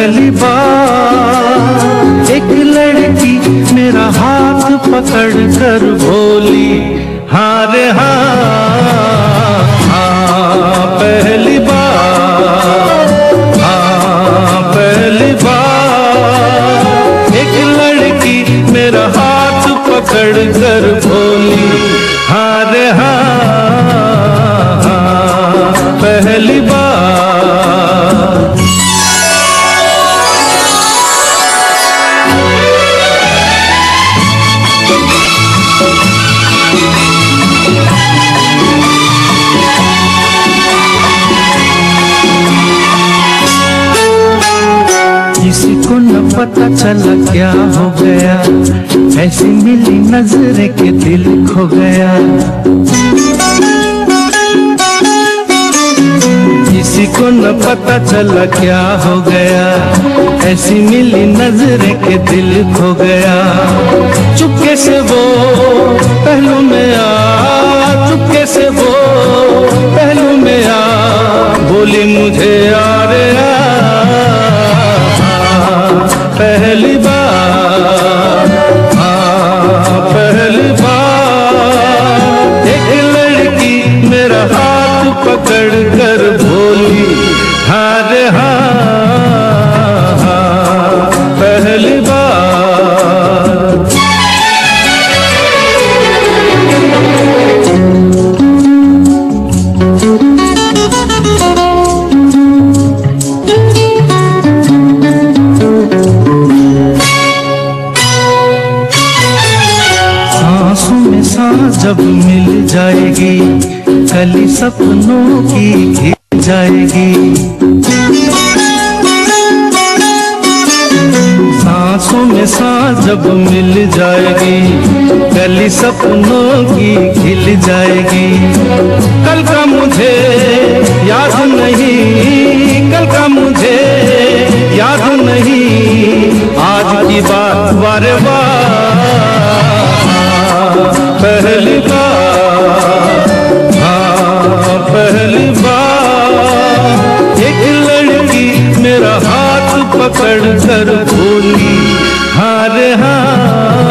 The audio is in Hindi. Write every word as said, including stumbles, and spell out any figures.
पहली बार एक लड़की मेरा हाथ पकड़ कर बोली हाँ रे हाँ, हाँ पहली बार, हाँ पहली बार एक लड़की मेरा हाथ पकड़ कर बोली हाँ रे हाँ, हाँ पहली बार। किसी को न पता चला क्या हो गया, ऐसी मिली नजरें के दिल खो गया। किसी को न पता चला क्या हो गया, ऐसी मिली नजरें के दिल खो गया। चुपके से वो पहलू में आ, चुपके से वो पहलू में आ, बोली मुझे यार पहली बार, हाँ पहली बार एक लड़की मेरा हाथ पकड़ कर बोली हाँ रे हाँ, हाँ पहली बार। जब मिल जाएगी कली सपनों की खिल जाएगी। सांसों में सांस जब मिल जाएगी कली सपनों की खिल जाएगी। कल का मुझे याद नहीं, कल का मुझे याद नहीं, आज की बात बारे बार पहली बार, हाँ पहली बार एक लड़की मेरा हाथ पकड़ कर बोली हाँ रे हाँ,